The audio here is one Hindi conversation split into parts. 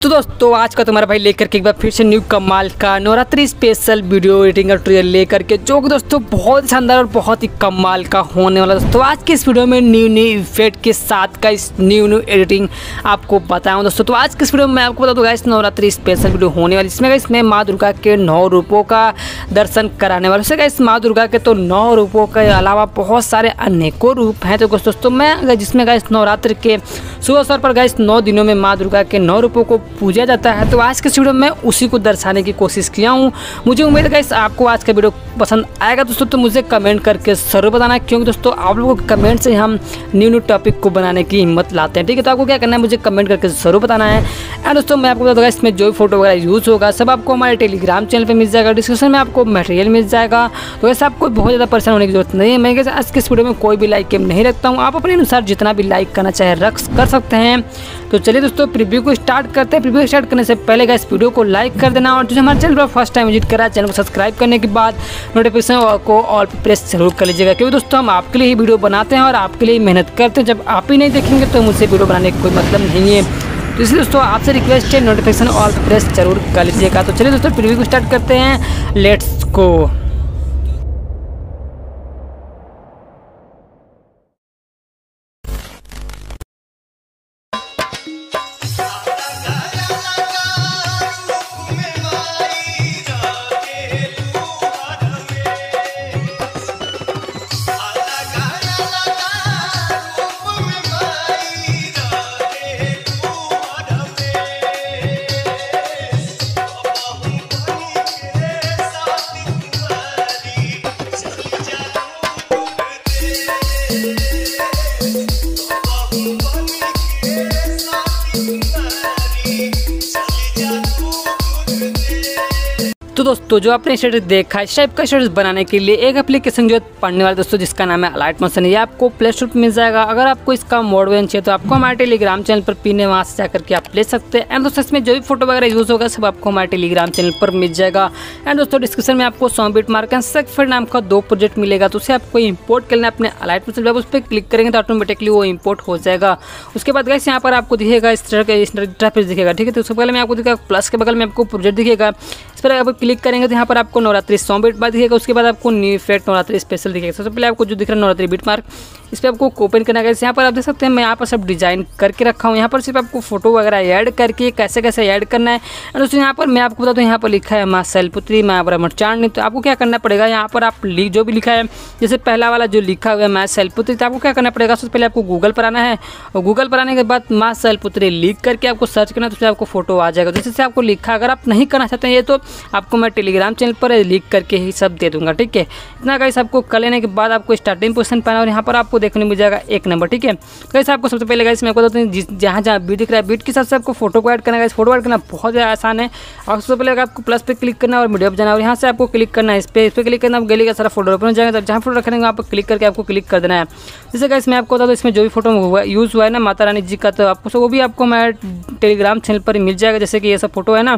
तो दोस्तों आज का तुम्हारा भाई लेकर के एक बार फिर से न्यू कमाल का नवरात्रि स्पेशल वीडियो एडिटिंग का ट्यूटोरियल लेकर के जो कि दोस्तों बहुत शानदार और बहुत ही कमाल का होने वाला। दोस्तों आज के इस वीडियो में न्यू इफेक्ट के साथ का इस न्यू एडिटिंग आपको बताऊं दोस्तों। तो आज के इस वीडियो में मैं आपको बता दूंगा इस नवरात्रि स्पेशल वीडियो होने वाली, इसमें माँ दुर्गा के 9 रूपों का दर्शन कराने वाले। उससे इस माँ दुर्गा के तो 9 रूपों के अलावा बहुत सारे अनेकों रूप हैं। तो दोस्तों मैं जिसमें गाइस नवरात्रि के शुभ अवसर पर गाइस 9 दिनों में माँ दुर्गा के 9 रूपों को पूजा जाता है। तो आज के वीडियो में उसी को दर्शाने की कोशिश किया हूँ। मुझे उम्मीद है गाइस आपको आज का वीडियो पसंद आएगा दोस्तों। तो मुझे कमेंट करके जरूर बताना, क्योंकि दोस्तों आप लोगों के कमेंट से हम न्यू टॉपिक को बनाने की हिम्मत लाते हैं। ठीक है, तो आपको क्या करना है, मुझे कमेंट करके जरूर बताना है। एंड दोस्तों मैं आपको बता दूंगा इसमें जो भी फोटो वगैरह यूज़ होगा सब आपको हमारे टेलीग्राम चैनल पर मिल जाएगा, डिस्क्रिप्शन में आपको मटेरियल मिल जाएगा। तो वैसे आपको बहुत ज़्यादा परेशान होने की जरूरत नहीं है। मैं आज के इस वीडियो में कोई भी लाइक नहीं रखता हूँ, आप अपने अनुसार जितना भी लाइक करना चाहे कर सकते हैं। तो चलिए दोस्तों प्रीव्यू को स्टार्ट करते हैं। प्रीव्यू स्टार्ट करने से पहले इस वीडियो को लाइक कर देना, और जो हमारे चैनल पर फर्स्ट टाइम विजिट करा चैनल को सब्सक्राइब करने के बाद नोटिफिकेशन को ऑल पर प्रेस जरूर कर लीजिएगा, क्योंकि दोस्तों हम आपके लिए ही वीडियो बनाते हैं और आपके लिए मेहनत करते हैं। जब आप ही नहीं देखेंगे तो मुझसे वीडियो बनाने का कोई मतलब नहीं है। तो इसलिए दोस्तों आपसे रिक्वेस्ट है नोटिफिकेशन ऑल पर प्रेस जरूर कर लीजिएगा। तो चलिए दोस्तों प्रीव्यू को स्टार्ट करते हैं, लेट्स गो। तो दोस्तों जो आपने स्टेटस देखा है, इस टाइप का स्टेटस बनाने के लिए एक एप्लीकेशन जो पढ़ने वाले दोस्तों जिसका नाम है अलाइट मोशन, ये आपको प्ले स्टोर पर मिल जाएगा। अगर आपको इसका मोड वेन चाहिए तो आपको हमारे टेलीग्राम चैनल पर पिन है, वहाँ से जाकर के आप ले सकते हैं। एंड दोस्तों इसमें जो भी फोटो वगैरह यूज़ होगा सब आपको हमारे टेलीग्राम चैनल पर मिल जाएगा। एंड दोस्तों डिस्क्रिप्शन में आपको सॉन्ग मार्क एंड सेक्फर नाम का 2 प्रोजेक्ट मिलेगा, तो उसे आपको इंपोर्ट करना है अपने अलाइट मोशन। जब उस पर क्लिक करेंगे तो ऑटोमेटिकली वो इंपोर्ट हो जाएगा। उसके बाद गाइस यहाँ पर आपको दिखेगा इस तरह का इंटरफेस दिखेगा। ठीक है, तो उसके बगल में आपको दिखेगा प्लस के बगल में आपको प्रोजेक्ट दिखेगा। इस पर आप क्लिक करेंगे तो यहाँ पर आपको नवरात्रि सॉन्ग बीट मार्क दिखेगा। उसके बाद आपको न्यू इफेक्ट नवरात्रि स्पेशल दिखेगा। सबसे पहले आपको जो दिख रहा है नवरात्रि बीट मार्क, इस पर आपको ओपन करना है। यहाँ पर आप देख सकते हैं मैं यहाँ पर सब डिजाइन करके रखा हूँ। यहाँ पर सिर्फ आपको फोटो वगैरह ऐड करके कैसे कैसे ऐड करना है। और दोस्तों यहाँ पर मैं आपको बता दूँ, यहाँ पर लिखा है माँ शैलपुत्री माँ ब्रह्मचारिणी। तो आपको क्या करना पड़ेगा, यहाँ पर आप जो भी लिखा है, जैसे पहला वाला जो लिखा हुआ है माँ शैलपुत्री, तो आपको क्या करना पड़ेगा, सबसे पहले आपको गूगल पर आना है। और गूगल पर आने के बाद माँ शैलपुत्री लिख करके आपको सर्च करना है, तो उससे आपको फोटो आ जाएगा जैसे आपको लिखा। अगर आप नहीं करना चाहते हैं ये तो आपको मैं टेलीग्राम चैनल पर लिख करके ही सब दे दूंगा। ठीक है, इतना गाइस आपको कर लेने के बाद आपको स्टार्टिंग पोजीशन पाना, और यहाँ पर आपको देखने मिल जाएगा 1 नंबर। ठीक है, गाइस आपको सबसे पहले गाइस मैं आपको बताता हूँ जहाँ जहाँ बीट दिख रहा है बीट के साथ से आपको फोटो को ऐड करना है। फोटो ऐड करना बहुत ज़्यादा आसान है। और सबसे पहले आपको प्लस पे क्लिक करना और मीडिया पर जाना, और यहाँ से आपको क्लिक करना है इस पर क्लिक करना, आप गैलरी का सारा फोटो ओपन हो जाएगा। जहाँ फोटो रखेंगे वहाँ पर क्लिक करके आपको क्लिक कर देना है। जैसे गाइस मैं आपको बता दूँ इसमें जो भी फोटो यूज़ हुआ है ना माता रानी जी का, तो आपको वो भी आपको हमारे टेलीग्राम चैनल पर मिल जाएगा। जैसे कि ये सब फोटो है ना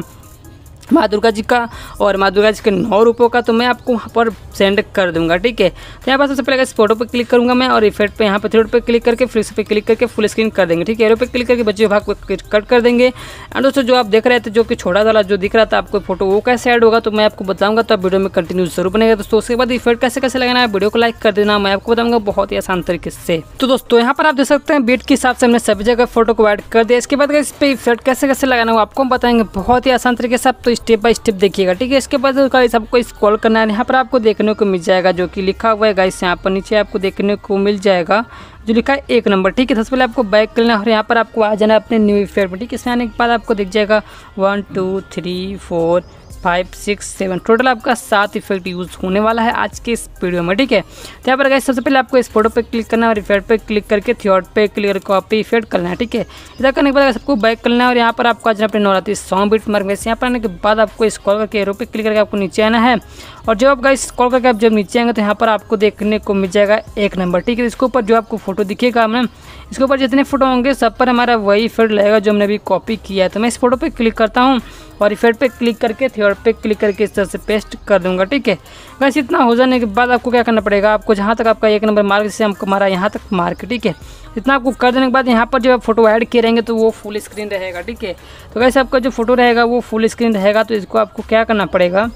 माँ दुर्गा जी का और माँ दुर्गा जी के 9 रूपों का, तो मैं आपको वहाँ पर सेंड कर दूंगा। ठीक है, तो यहाँ पर सबसे पहले इस फोटो पर क्लिक करूँगा मैं, और इफेक्ट पे यहाँ पर 3 पे क्लिक करके फिर इस पर क्लिक करके फुल स्क्रीन कर देंगे। ठीक है, एरो पे क्लिक करके बच्चे भाग को कट कर देंगे। एंड दोस्तों जो आप देख रहे थे जो कि छोटा वाला जो दिख रहा था आपको फोटो, वो कैसे ऐड होगा तो मैं आपको बताऊँगा। तो आप वीडियो में कंटिन्यू जरूर बनेगा दोस्तों। उसके बाद इफेक्ट कैसे कैसे लगाना है, वीडियो को लाइक कर देना, मैं आपको बताऊँगा बहुत ही आसान तरीके से। तो दोस्तों यहाँ पर आप देख सकते हैं बीट के हिसाब से हमने सभी जगह फोटो को ऐड कर दिया। इसके बाद इस पर इफेक्ट कैसे कैसे लगाना है आपको हम बताएंगे बहुत ही आसान तरीके से। आप तो स्टेप बाय स्टेप देखिएगा। ठीक है, इसके बाद गाइस आपको स्क्रॉल करना है। यहाँ पर आपको देखने को मिल जाएगा जो कि लिखा हुआ है गाइस, यहाँ पर नीचे आपको देखने को मिल जाएगा जो लिखा है 1 नंबर। ठीक है, सबसे पहले आपको बैक करना है और यहाँ पर आपको आ जाना है अपने न्यू इफेक्ट में। ठीक है, इसमें आने के बाद आपको दिख जाएगा 1 2 3 4 5 6 7 टोटल आपका 7 इफेक्ट यूज़ होने वाला है आज के इस वीडियो में। ठीक है, तो यहाँ पर गाइस सबसे पहले आपको इस फोटो पे क्लिक करना है और इफेक्ट पे क्लिक करके थ्योट पे क्लिक करके कॉपी इफेक्ट करना है। ठीक है, इधर करने के बाद सबको बैक करना है और यहाँ पर आपको आज अपने नवरात्रि सॉन्ग बीट मार्क में यहाँ पर आने के बाद आपको स्क्रॉल करके एरो पे क्लिक करके आपको नीचे आना है। और जब आप गाइस स्क्रॉल करके आप जब नीचे आएंगे तो यहाँ पर आपको देखने को मिल जाएगा 1 नंबर। ठीक है, इसके ऊपर जो आपको फोटो दिखेगा हमने, इसके ऊपर जितने फोटो होंगे सब पर हमारा वही इफेक्ट लगेगा जो हमने अभी कॉपी किया है। तो मैं इस फोटो पे क्लिक करता हूँ और इफेक्ट पे क्लिक करके थ्योट पे क्लिक करके इस तरह से पेस्ट कर दूंगा। ठीक है, बस इतना हो जाने के बाद आपको क्या करना पड़ेगा, आपको जहाँ तक आपका 1 नंबर मार्क जैसे हमको हमारा यहाँ तक मार्क। ठीक है, इतना आपको कर देने के बाद यहाँ पर जब आप फोटो ऐड किए रहेंगे तो वो फुल स्क्रीन रहेगा, ठीक है। तो वैसे आपका जो फोटो रहेगा वो फुल स्क्रीन रहेगा। तो इसको आपको क्या करना पड़ेगा,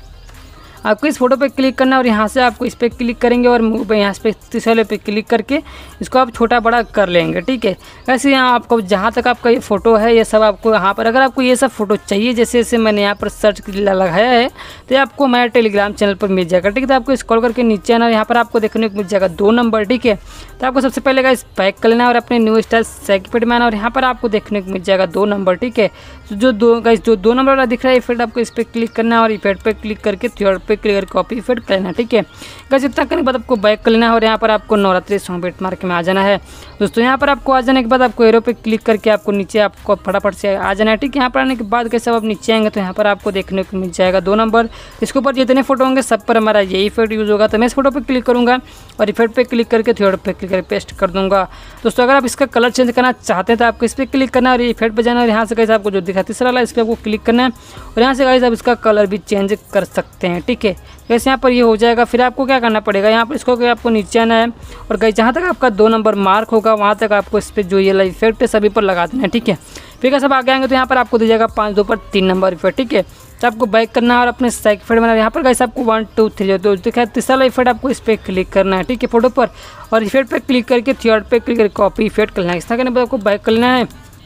आपको इस फोटो पे क्लिक करना और यहाँ से आपको इस पर क्लिक करेंगे और यहाँ पे तीसरे पे क्लिक करके इसको आप छोटा बड़ा कर लेंगे, ठीक है। वैसे यहाँ आपको जहाँ तक आपका ये फ़ोटो है ये सब आपको यहाँ पर, अगर आपको ये सब फोटो चाहिए जैसे जैसे मैंने यहाँ पर सर्च लगाया है तो आपको मेरा टेलीग्राम चैनल पर मिल जाएगा, ठीक है। तो आपको स्क्रॉल करके नीचे आना, यहाँ पर आपको देखने को मिल जाएगा 2 नंबर, ठीक है। तो आपको सबसे पहले गाइस बैक कर लेना और अपने न्यू स्टाइल सेगमेंट में आना और यहाँ पर आपको देखने को मिल जाएगा 2 नंबर, ठीक है। तो जो 2 नंबर वाला दिख रहा है इफेक्ट, आपको इस पर क्लिक करना है और इफेक्ट पे क्लिक करके थर्ड पे क्लिक करके कॉपी इफेक्ट करना है, ठीक है। गाइस इतना करने के बाद आपको बैक कर लेना है और यहाँ पर आपको नवरात्रि सॉन्ग बिटमार्क में आ जाना है दोस्तों। यहाँ पर आपको आ जाने के बाद आपको एरो पे क्लिक करके आपको नीचे आपको फटाफट से आ जाना है, ठीक है। यहाँ पर आने के बाद कैसे आप नीचे आएंगे तो यहाँ पर आपको देखने को मिल जाएगा 2 नंबर। इसके ऊपर जितने फोटो होंगे सब पर हमारा यही इफेक्ट यूज़ होगा। तो मैं इस फोटो पे क्लिक करूँगा और इफेक्ट पे क्लिक करके थर्ड पे क्लिक करके पेस्ट कर दूँगा दोस्तों। अगर आप इसका कलर चेंज करना चाहते हैं तो आपको इस पर क्लिक करना है और इफेक्ट पे जाना और यहाँ से कैसे आपको जो दिखा तीसरा वाला इस पर आपको क्लिक करना है और यहाँ से गाइस आप इसका कलर भी चेंज कर सकते हैं, ठीक है। वैसे यहाँ पर ये हो जाएगा। फिर आपको क्या करना पड़ेगा, यहाँ पर इसको आपको नीचे आना है और गाइस जहाँ तक आपका 2 नंबर मार्क होगा वहाँ तक आपको इस पर जो ये वाला इफेक्ट है सभी पर लगा देना है, ठीक है। फिर सब आगे आएंगे तो यहाँ पर आपको दिया जाएगा 5 2 पर 3 नंबर इफेक्ट, ठीक है। तो आपको बैक करना है और अपने सेक इफेक्ट बनाना है। यहाँ पर गाइस आपको 1 2 3 जो दिखा तीसरा वाला इफेक्ट आपको इस पर क्लिक करना है, ठीक है, फोटो पर और इफेक्ट पे क्लिक करके थर्ड पे क्लिक करके कॉपी इफेक्ट करना है। इस तरह करने के बाद आपको बैक कर लेना है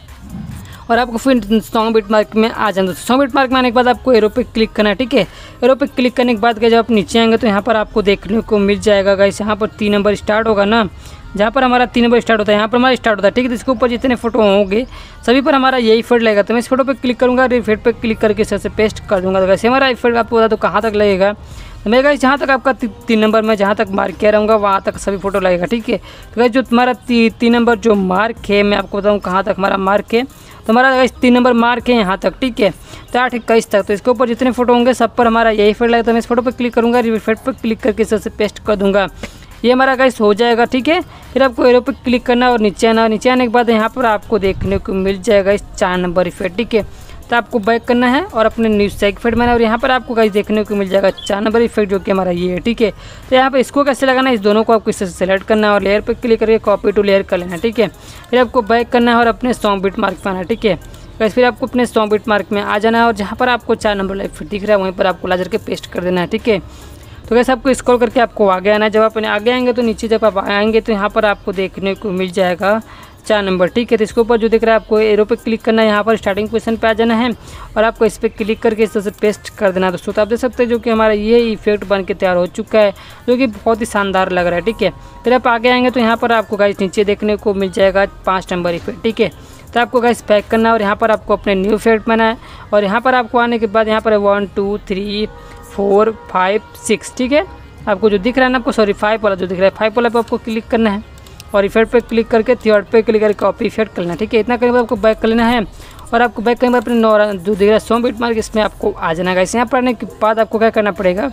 और आपको फिर सॉन्ग बिटमार्क में आ जाना। सॉन्ग बिटमार्क में आने के बाद आपको एरो पे क्लिक करना है, ठीक है। एरो पे क्लिक करने के बाद जब आप नीचे आएंगे तो यहाँ पर आपको देखने को मिल जाएगा गाइस, यहाँ पर 3 नंबर स्टार्ट होगा ना, जहाँ पर हमारा 3 नंबर स्टार्ट होता है यहाँ पर हमारा स्टार्ट होता है, ठीक है। तो इसके ऊपर जितने फोटो होंगे सभी पर हमारा यही इफेक्ट लगेगा। तो मैं इस फोटो पे क्लिक करूँगा और इफेक्ट पे क्लिक करके इस तरह से पेस्ट कर दूँगा। तो वैसे हमारा इफेक्ट आपको बता दो कहाँ तक लगेगा, तो मैं गाइस जहाँ तक आपका 3 नंबर में जहाँ तक मार्क किया रहूँगा वहाँ तक सभी फोटो लगेगा, ठीक है। तो गाइस जो तुम्हारा 3 नंबर जो मार्क है मैं आपको बताऊँ कहाँ तक हमारा मार्क है, तो हमारा गाइस 3 नंबर मार्क है यहाँ तक, ठीक है। तो 8 21 तक, तो इसके ऊपर जितने फोटो होंगे सब पर हमारा यही इफेक्ट लगेगा। तो मैं इस फोटो पर क्लिक करूँगा, इफेक्ट पर क्लिक करके इस तरह से पेस्ट कर दूँगा, ये हमारा गाइस हो जाएगा, ठीक है। फिर आपको एरो पे क्लिक करना और नीचे आना, नीचे आने के बाद यहाँ पर आपको देखने को मिल जाएगा इस 4 नंबर इफेक्ट, ठीक है। तो आपको बैक करना है और अपने न्यू सेग इफेक्ट में और यहाँ पर आपको गाइस देखने को मिल जाएगा 4 नंबर इफेक्ट जो कि हमारा ये है, ठीक है। तो यहाँ पर इसको कैसे लगाना है, इस दोनों को आपको इससे सेलेक्ट करना है और लेयर पे क्लिक करके कॉपी टू लेयर कर लेना है, ठीक है। फिर आपको बैक करना है और अपने सॉन्ग बिटमार्क पे आना है, ठीक है। गाइस फिर आपको अपने सॉन्ग बिटमार्क में आ जाना है और जहाँ पर आपको 4 नंबर इफेक्ट दिख रहा है वहीं पर आपको लाजर के पेस्ट कर देना है, ठीक है। तो वैसे आपको स्क्रॉल करके आपको आगे आना है। जब आप आगे आएंगे तो नीचे जब आप आएंगे तो यहाँ पर आपको देखने को मिल जाएगा 4 नंबर, ठीक है। तो इसके ऊपर जो दिख रहा है आपको एरो पे क्लिक करना है, यहाँ पर स्टार्टिंग पोजीशन पे आ जाना है और आपको इस पर क्लिक करके इस तरह से पेस्ट कर देना है दोस्तों। तो आप देख सकते हैं जो कि हमारा ये इफेक्ट बन के तैयार हो चुका है जो कि बहुत ही शानदार लग रहा है, ठीक है। फिर आप आगे आएंगे तो यहाँ पर आपको गाइस नीचे देखने को मिल जाएगा 5 नंबर इफेक्ट, ठीक है। तो आपको गाइस बैक करना है और यहाँ पर आपको अपने न्यू इफेक्ट बनाना है और यहाँ पर आपको आने के बाद यहाँ पर 1 2 3 4 5 6, ठीक है। आपको जो दिख रहा है ना, आपको 5 वाला जो दिख रहा है 5 वाला पे आपको क्लिक करना है और इफेक्ट पे क्लिक करके थर्ड पे क्लिक करके कॉपी इफेक्ट करना है, ठीक है। इतना करने के बाद आपको बैक कर लेना है और आपको बैक करने के बाद अपने जो दिख रहा है सॉन्ग बिटमार्क इसमें आपको आ जाना है। यहाँ पर आने के बाद आपको क्या करना पड़ेगा,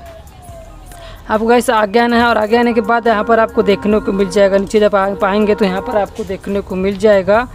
आपको गाइस आगे आना है और आगे आने के बाद यहाँ पर आपको देखने को मिल जाएगा नीचे जब पाएंगे तो यहाँ पर आपको देखने को मिल जाएगा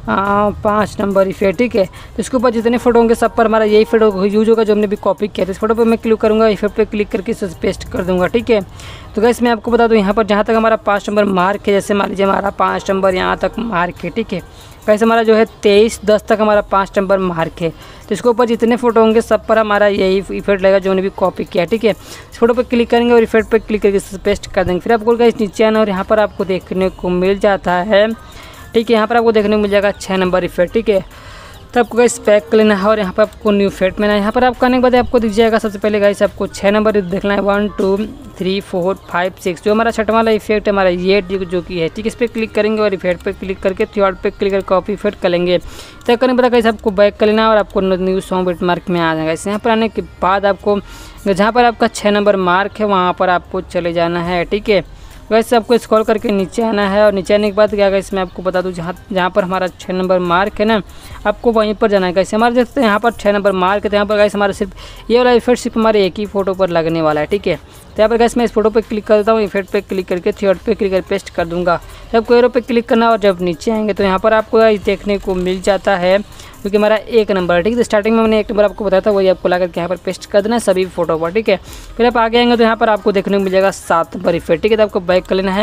5 नंबर इफेक्ट, ठीक है। तो इसके ऊपर जितने फोटो होंगे सब पर हमारा यही फोटो यूज होगा जो हमने भी कॉपी किया था। इस फोटो पे मैं क्लिक करूँगा, इफेक्ट पे क्लिक करके इसे पेस्ट कर दूँगा, ठीक है। तो गाइस मैं आपको बता दूँ यहाँ पर जहाँ तक हमारा 5 नंबर मार्क है, जैसे मान लीजिए हमारा 5 नंबर यहाँ तक मार्क है, ठीक है। वैसे हमारा जो है 23-10 तक हमारा 5 नंबर मार्क है। तो इसके ऊपर जितने फोटो होंगे सब पर हमारा यही इफेक्ट लगेगा जो हमने भी कॉपी किया, ठीक है। इस फोटो पे क्लिक करेंगे और इफेक्ट पे क्लिक करके इसे पेस्ट कर देंगे। फिर आपको गाइस नीचे आना और यहाँ पर आपको देखने को मिल जाता है, ठीक है। यहाँ पर आपको देखने को मिल जाएगा 6 नंबर इफेक्ट, ठीक है। तो आपको गाइस पैक कर लेना है और यहाँ पर आपको न्यू इफेक्ट में ना, यहाँ पर आपको आने के बाद आपको दिख जाएगा सबसे पहले गाइस आपको 6 नंबर देखना है 1 2 3 4 5 6 जो हमारा 6वां वाला इफेक्ट है हमारा ये जो कि है, ठीक है। इस पर क्लिक करेंगे और इफेक्ट पे क्लिक करके थर्ड पे क्लिक करके कॉपी इफेक्ट करेंगे। तो करने के बाद गाइस आपको बैक कर लेना है और आपको न्यू सॉन्ग बिटमार्क में आ जाएगा। इस यहाँ पर आने के बाद आपको जहाँ पर आपका 6 नंबर मार्क है वहाँ पर आपको चले जाना है, ठीक है। वैसे आपको स्क्रॉल करके नीचे आना है और नीचे आने के बाद क्या गाइस मैं आपको बता दूं जहाँ पर हमारा 6 नंबर मार्क है ना, आपको वहीं पर जाना है। गाइस हमारे देखते हैं यहाँ पर 6 नंबर मार्क है, तो यहाँ पर गाइस हमारा सिर्फ ये वाला इफेक्ट सिर्फ हमारे एक ही फोटो पर लगने वाला है, ठीक है। तो यहाँ पर गाइस मैं इस फोटो पे क्लिक करता हूँ, इफेक्ट पे क्लिक करके थर्ड पे क्लिक करके पेस्ट कर दूँगा। तो आपको एरो पे क्लिक करना और जब नीचे आएंगे तो यहाँ पर आपको देखने को मिल जाता है क्योंकि हमारा 1 नंबर है, ठीक है। तो स्टार्टिंग में मैंने 1 नंबर आपको बताया था, वही आपको ला करके यहाँ पर पेस्ट कर देना है सभी फोटो पर, ठीक है। फिर आप आगे आएंगे तो यहाँ पर आपको देखने को मिल जाएगा 7 नंबर इफेक्ट, ठीक है। तो आपको बैक कर लेना है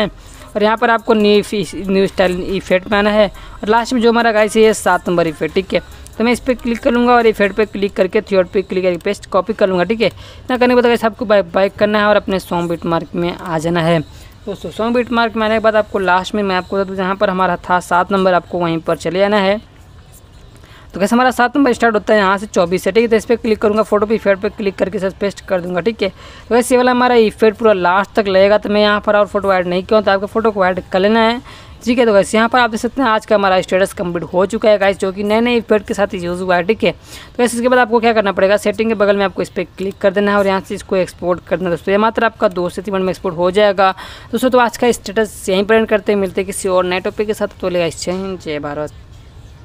और यहाँ पर आपको न्यू स्टाइल इफेक्ट में आना है और लास्ट में जो हमारा गाइस ये 7 नंबर इफेक्ट, ठीक है। तो मैं इस पर क्लिक कर लूँगा और इफेक्ट पे क्लिक करके थ्योड पे क्लिक करके पेस्ट कॉपी कर लूँगा, ठीक है। ना करने के बाद गाइस आपको बाइक करना है और अपने सॉन्ग बीट मार्क में आ जाना है। दोस्तों सॉन्ग बीट मार्क में आने के बाद आपको लास्ट में मैं आपको जहाँ पर हमारा था 7 नंबर, आपको वहीं पर चले जाना है। तो कैसे हमारा 7 नंबर स्टार्ट होता है यहाँ से 24 से, ठीक है। तो इस पर क्लिक करूँगा, फोटो पे इफेक्ट पे क्लिक करके सर पेस्ट कर दूँगा, ठीक है। तो वैसे ये वाला हमारा इफेक्ट पूरा लास्ट तक लगेगा, तो मैं यहाँ पर और फोटो ऐड नहीं किया, तो आपको फोटो को ऐड कर लेना है, ठीक है। तो वैसे यहाँ पर आप देख सकते हैं आज का हमारा स्टेटस कंप्लीट हो चुका है गाइस, जो कि नए नए इफेक्ट के साथ यूज़ हुआ है, ठीक है। तो वैसे इसके बाद आपको क्या करना पड़ेगा, सेटिंग के बगल में आपको इस पर क्लिक कर देना है और यहाँ से इसको एक्सपोर्ट करना है दोस्तों। ये मात्र आपका 2 से 3 मिनट में एक्सपोर्ट हो जाएगा दोस्तों। तो आज का स्टेटस यहीं पर एंड करते हैं, मिलते हैं किसी और नए टॉपिक के साथ। तो लेगा जय हिंद, जय भारत।